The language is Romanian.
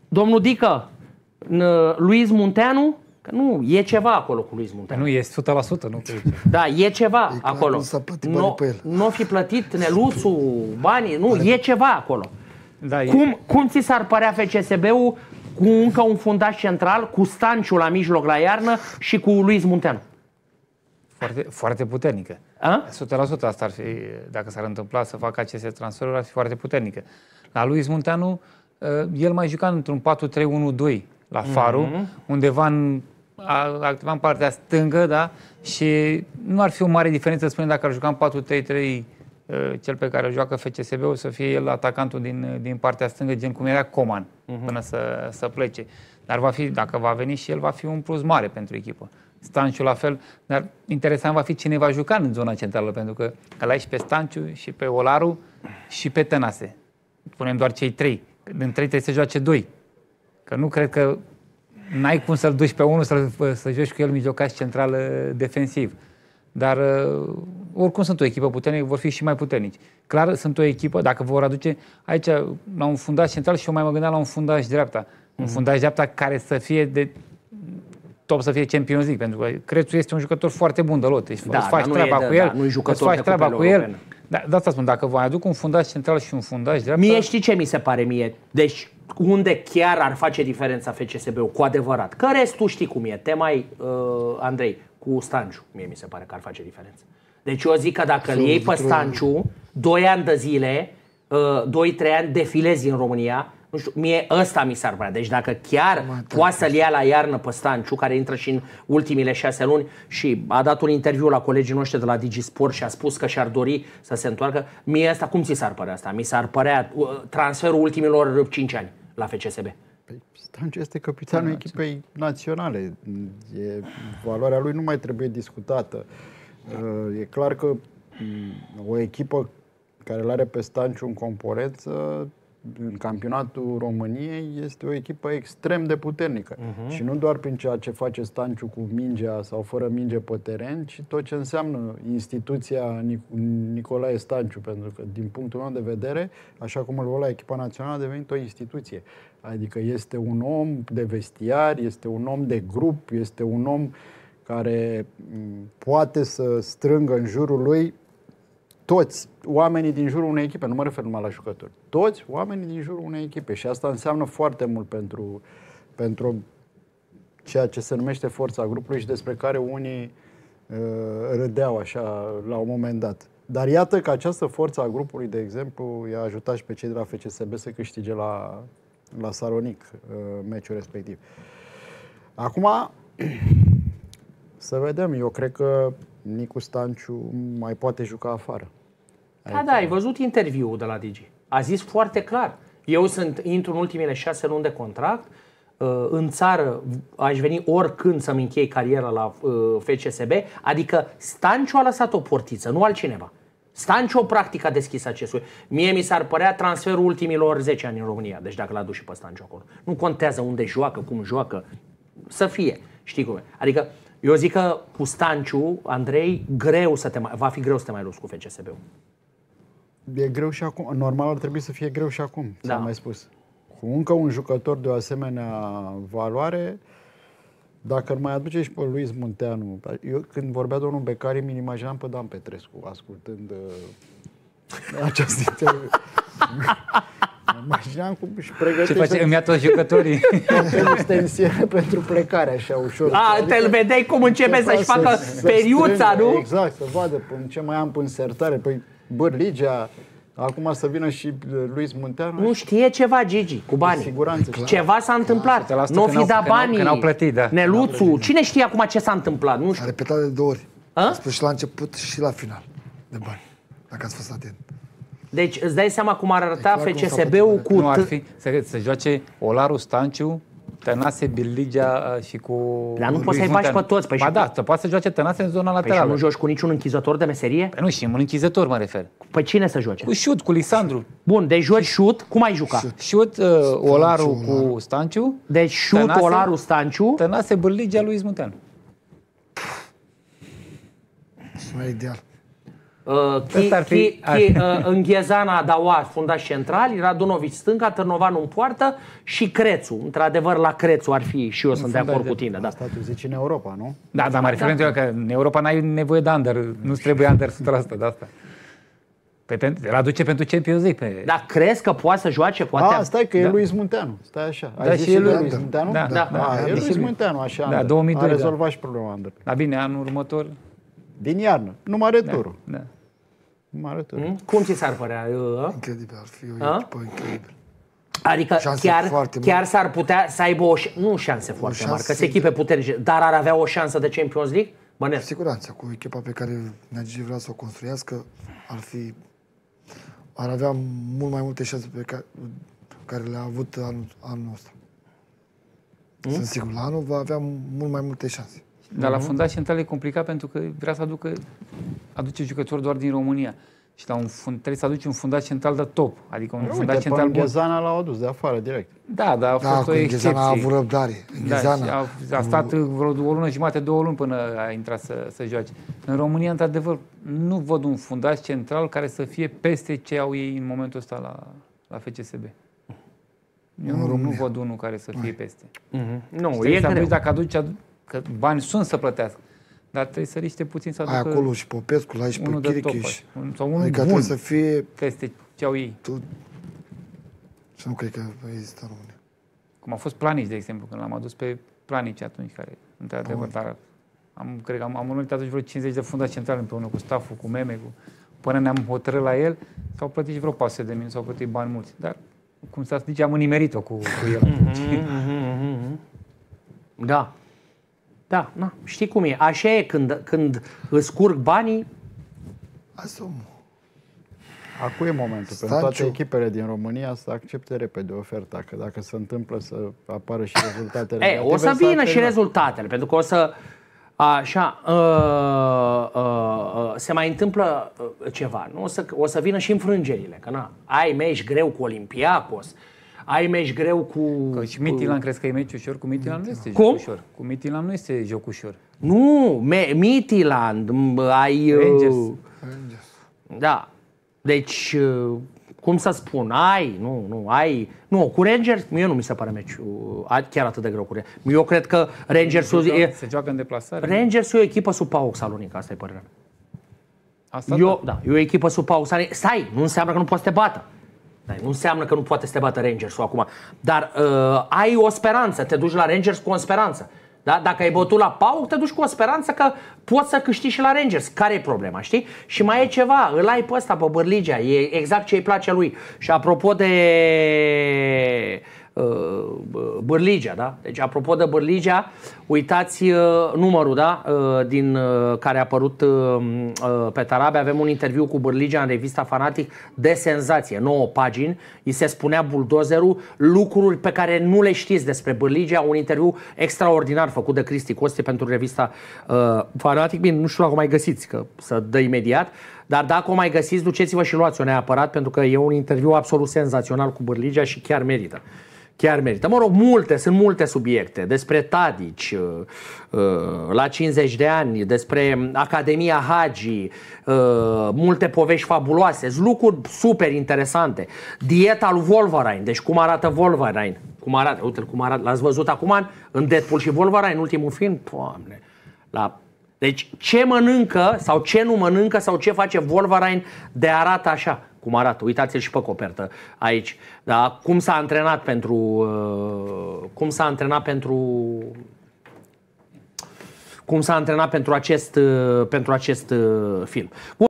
Domnul Dică, Luis Munteanu, că nu, e ceva acolo cu Luis Munteanu. Nu, e 100%, nu? Da, e ceva acolo. Nu fi plătit Neluțu, banii, nu, e ceva acolo. Da, cum ți s-ar părea FCSB-ul cu încă un fundaș central, cu Stanciu la mijloc la iarnă și cu Luis Munteanu? Foarte, foarte puternică. 100% asta ar fi, dacă s-ar întâmpla să facă aceste transferuri, ar fi foarte puternică. La Luis Munteanu, el mai juca într-un 4-3-1-2 la Faru, undeva activa în partea stângă, da? Și nu ar fi o mare diferență, spunem, dacă ar juca în 4-3-3, cel pe care îl joacă FCSB-ul, să fie el atacantul din partea stângă, gen cum era Coman, până să plece. Dar va fi, dacă va veni și el, va fi un plus mare pentru echipă. Stanciu la fel, dar interesant va fi cine va juca în zona centrală, pentru că îl ai și pe Stanciu, și pe Olaru, și pe Tănase. Punem doar cei 3. Din 3 trebuie să joace 2. Că nu cred că n-ai cum să-l duci pe unul să joci cu el mijlocaș central defensiv. Dar oricum sunt o echipă puternică, vor fi și mai puternici. Clar, sunt o echipă, dacă vor aduce aici la un fundaș central, și eu mai mă gândeam la un fundaș dreapta. Un fundaș dreapta care să fie de top, să fie Champions League, pentru că Crețu este un jucător foarte bun de lot. Deci îți faci treaba cu el, îți faci treaba cu el. De asta spun, dacă vă aduc un fundaș central și un fundaș dreapta... Mie știi ce mi se pare mie? Deci, unde chiar ar face diferența FCSB-ul, cu adevărat. Că restul știi cum e. Andrei, cu Stanciu, mie mi se pare că ar face diferență. Deci eu zic că dacă îl iei pe Stanciu, 2 ani de zile, 2-3 ani defilezi în România, nu știu, mie ăsta mi s-ar vrea. Deci dacă chiar poate să-l ia la iarnă pe Stanciu, care intră și în ultimile 6 luni și a dat un interviu la colegii noștri de la DigiSport și a spus că și-ar dori să se întoarcă, mie asta, cum ți s-ar părea asta? Mi s-ar părea transferul ultimilor 5 ani la FCSB. Păi, Stanciu este capitanul echipei naționale. Valoarea lui nu mai trebuie discutată. E clar că o echipă care îl are pe Stanciu în concurență în campionatul României este o echipă extrem de puternică. Și nu doar prin ceea ce face Stanciu cu mingea sau fără minge pe teren, ci tot ce înseamnă instituția Nicolae Stanciu, pentru că din punctul meu de vedere, așa cum îl văd la echipa națională, a devenit o instituție. Adică este un om de vestiar, este un om de grup, este un om care poate să strângă în jurul lui toți oamenii din jurul unei echipe, nu mă refer numai la jucători, toți oamenii din jurul unei echipe, și asta înseamnă foarte mult pentru ceea ce se numește forța grupului și despre care unii râdeau așa la un moment dat. Dar iată că această forță a grupului, de exemplu, i-a ajutat și pe cei de la FCSB să câștige la Salonic meciul respectiv. Acum, să vedem, eu cred că Nicu Stanciu mai poate juca afară. Da, ai văzut interviul de la Digi. A zis foarte clar. Eu intru în ultimele 6 luni de contract, în țară aș veni oricând să-mi închei cariera la FCSB, adică Stanciu a lăsat o portiță, nu altcineva. Stanciu practic a deschis acestul. Mie mi s-ar părea transferul ultimilor 10 ani în România, deci dacă l-a dus și pe Stanciu acolo. Nu contează unde joacă, cum joacă, să fie. Știi cum e? Adică eu zic că cu Stanciu, Andrei, va fi greu să te mai luți cu FCSB-ul. E greu și acum. Normal ar trebui să fie greu și acum, ți-am mai spus. Cu încă un jucător de o asemenea valoare, dacă îl mai aduce și pe Luis Munteanu. Eu când vorbea domnul Becari, mi-l imaginam pe Dan Petrescu, ascultând această interviu. Imaginam cum își pregătește... Ce face? Îmi ia toți jucătorii. Extensiune pentru plecare, așa, ușor. Te-l vedeai cum începe să-și facă periuța, nu? Exact, să vadă ce mai am în sertare. Păi, Bârligea, acum să vină și Luis Munteanu. Nu știe ceva, Gigi, cu banii. Siguranță. Ceva s-a întâmplat. Nu fi dat banii. N-au plătit, da. Neluțu. Cine știe acum ce s-a întâmplat? Nu știu. A repetat de 2 ori. A spus și la început și la final de bani, dacă ați fost atent. Deci îți dai seama cum ar arăta FCSB-ul cu... Nu ar fi să joace Olaru, Stanciu, Tănase, Birligea și cu... Dar nu poți să-i bași pe toți. Ba da, poate să joace Tănase în zona laterală. Păi și nu joci cu niciun închizător de meserie? Păi nu, și un închizător mă refer. Păi cine să joace? Cu Șut, cu Lisandru. Bun, deci joci Șut, cum ai juca? Șut, Olaru cu Stanciu. Deci Șut, Olaru, Stanciu. Tănase, Birligea, Luis Munteanu. Sună ideal. Înghețana, Daua, fundaș central, Radunovici stânga, Târnovanu în poartă și Crețu. Într-adevăr, la Crețu ar fi și eu sunt de acord cu tine. Da. Asta tu zici în Europa, nu? Da, dar mă refer că în Europa n-ai nevoie de under. Nu-ți trebuie under 100% de asta. Raduce pentru Champions League. Dar crezi că poate să joace? Poate... stai că e Luis Munteanu. Stai așa. Ai zis și Luis Munteanu? E Luis Munteanu, așa. Da, 2002. A rezolvat și problema under. Dar bine, anul următor... Din iarnă. Numai returul. Da. Cum ți s-ar părea? Incredibil, ar fi o echipă incredibil. Adică chiar s-ar putea să aibă nu șanse foarte mari, că se echipe puternice, dar ar avea o șansă de Champions League? Cu siguranță, cu echipa pe care Nagy vrea să o construiască, ar avea mult mai multe șanse pe care le-a avut anul ăsta. Sunt sigur, la anul va avea mult mai multe șanse. Dar la fundaș central e complicat pentru că vrea să aduce jucători doar din România. Și trebuie să aduci un fundaș central de top. Adică un fundaș central bun. Înghețana l-a adus de afară direct. Da, dar a fost o excepție. Înghețana a avut răbdare. A stat vreo o lună jumate, 2 luni până a intrat să joace. În România, într-adevăr, nu văd un fundaș central care să fie peste ce au ei în momentul ăsta la FCSB. Eu nu văd unul care să fie peste. Nu, e greu. Dacă aduci, că bani sunt să plătească. Dar trebuie să riște puțin să aducă... Acolo și Popescu, la și pe Chiricheș. Sau unul adică bun să fie... peste ce au ei. Și nu cred că există în România. Cum a fost Planici, de exemplu, când l-am adus pe Planici atunci, care, într-adevăr, dar cred că am urmărit atunci vreo 50 de fundași centrali împreună cu stafful, cu Meme, până ne-am hotărât la el, s-au plătit vreo 400 de mii, s-au plătit bani mulți. Dar, cum să zice, am nimerit-o cu el atunci. Da. Da, știi cum e. Așa e când îți curg banii. Acum e momentul pentru toate echipele din România să accepte repede oferta, că dacă se întâmplă să apară și rezultatele. O să vină și rezultatele, pentru că o să se mai întâmplă ceva, nu? O să vină și înfrângerile, că ai meci greu cu Olympiacos. Ai meci greu cu... Că și Midtjylland, crezi că e meci ușor? Cu Midtjylland nu este joc ușor. Cu Midtjylland nu este joc ușor. Nu, Midtjylland, ai... Rangers. Da. Deci, cum să spun, Nu, cu Rangers, mie nu mi se pare meciul chiar atât de greu cu Rangers. Eu cred că Rangers-ul... Se joacă în deplasare? Rangers-ul e o echipă sub PAOK Salonica, asta e părerea mea. E o echipă sub PAOK Salonica. Stai, nu înseamnă că nu poate să te bată. Nu înseamnă că nu poate să te bată Rangers-ul acum. Dar ai o speranță, te duci la Rangers cu o speranță. Da? Dacă ai bătut la PAOK, te duci cu o speranță că poți să câștigi și la Rangers. Care e problema, știi? Și mai e ceva, îl ai pe ăsta, pe Bârligea, e exact ce îi place lui. Și apropo de Bârligea, da? Deci apropo de Bârligea, uitați numărul, da? Din care a apărut pe Tarabia. Avem un interviu cu Bârligea în revista Fanatic de senzație, 9 pagini. Îi se spunea buldozerul, lucruri pe care nu le știți despre Bârligea. Un interviu extraordinar făcut de Cristi Coste pentru revista Fanatic. Bine, nu știu dacă o mai găsiți, că să dă imediat. Dar dacă o mai găsiți, duceți-vă și luați-o neapărat, pentru că e un interviu absolut senzațional cu Bârligea și chiar merită. Chiar merită. Mă rog, sunt multe subiecte. Despre Tadici, la 50 de ani, despre Academia Hagi, multe povești fabuloase, lucruri super interesante. Dieta lui Wolverine, deci cum arată Wolverine. Uite cum arată. L-ați văzut acum în Deadpool și Wolverine, ultimul film? Doamne. Deci ce mănâncă sau ce nu mănâncă sau ce face Wolverine de arată așa. Cum arată, uitați-l și pe copertă aici. Da? Cum s-a antrenat pentru acest film.